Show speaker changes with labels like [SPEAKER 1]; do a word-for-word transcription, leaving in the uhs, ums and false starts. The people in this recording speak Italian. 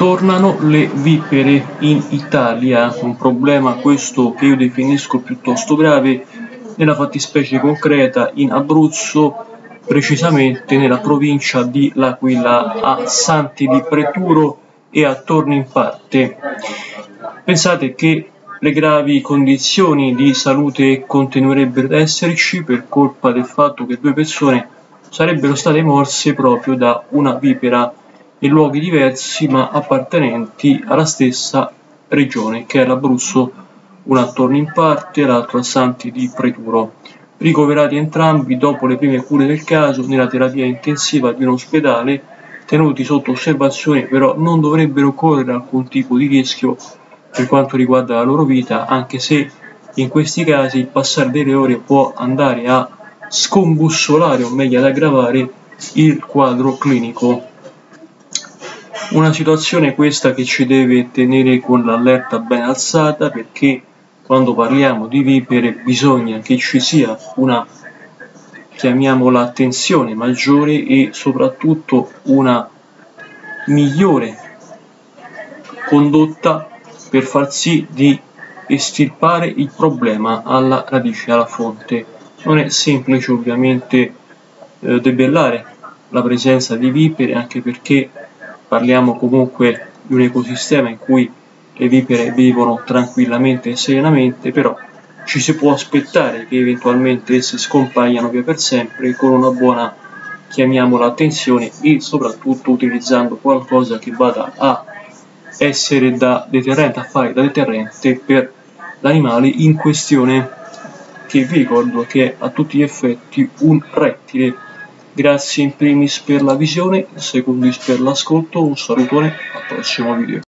[SPEAKER 1] Tornano le vipere in Italia, un problema questo che io definisco piuttosto grave, nella fattispecie concreta in Abruzzo, precisamente nella provincia di L'Aquila, a Santi di Preturo e a Torno in Parte. Pensate che le gravi condizioni di salute continuerebbero ad esserci per colpa del fatto che due persone sarebbero state morse proprio da una vipera in luoghi diversi ma appartenenti alla stessa regione, che è l'Abruzzo, una a Torno in Parte e l'altro a Santi di Preturo. Ricoverati entrambi dopo le prime cure del caso nella terapia intensiva di un ospedale, tenuti sotto osservazione, però non dovrebbero correre alcun tipo di rischio per quanto riguarda la loro vita, anche se in questi casi il passare delle ore può andare a scombussolare, o meglio ad aggravare, il quadro clinico. Una situazione questa che ci deve tenere con l'allerta ben alzata, perché quando parliamo di vipere bisogna che ci sia una, chiamiamola, attenzione maggiore e soprattutto una migliore condotta per far sì di estirpare il problema alla radice, alla fonte. Non è semplice ovviamente eh, debellare la presenza di vipere, anche perché parliamo comunque di un ecosistema in cui le vipere vivono tranquillamente e serenamente, però ci si può aspettare che eventualmente esse scompaiano via per sempre con una buona, chiamiamola, attenzione e soprattutto utilizzando qualcosa che vada a essere da deterrente, a fare da deterrente per l'animale in questione, che vi ricordo che è a tutti gli effetti un rettile. Grazie in primis per la visione, in secondis per l'ascolto, un salutone, al prossimo video.